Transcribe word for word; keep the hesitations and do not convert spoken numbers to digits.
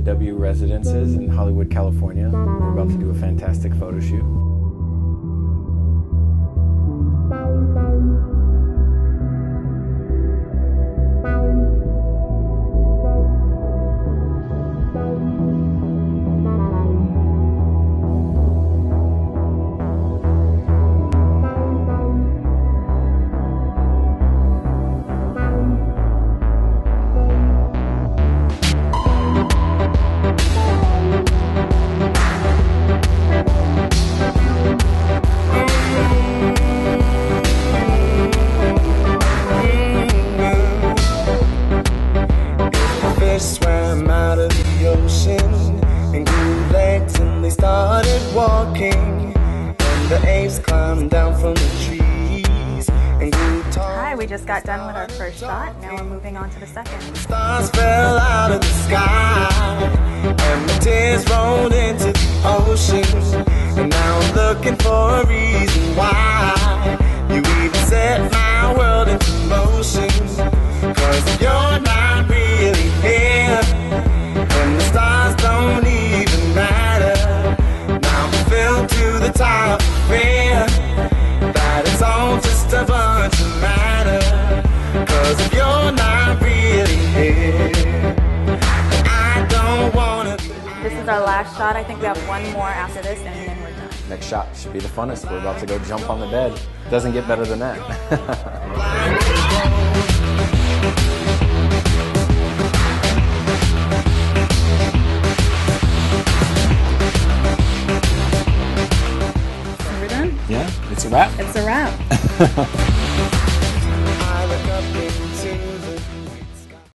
the W Residences in Hollywood, California. We're about to do a fantastic photo shoot. Swam out of the ocean and grew legs and they started walking, and the apes climbed down from the trees and grew tall. Hi, we just got done with our first shot. Now we're moving on to the second. The stars fell out of the sky and the tears rolled into the ocean, and now I'm looking for a reason why you even set my world into motion. Cause you're not really here, and the stars don't even matter. Now I'm filled to the top of fear that it's all just a bunch of matter. Cause you're not really here, I don't wanna be. This is our last shot. I think we have one more after this and then we're done. Next shot should be the funnest. We're about to go jump on the bed. Doesn't get better than that. We're done? Yeah, it's a wrap. It's a wrap.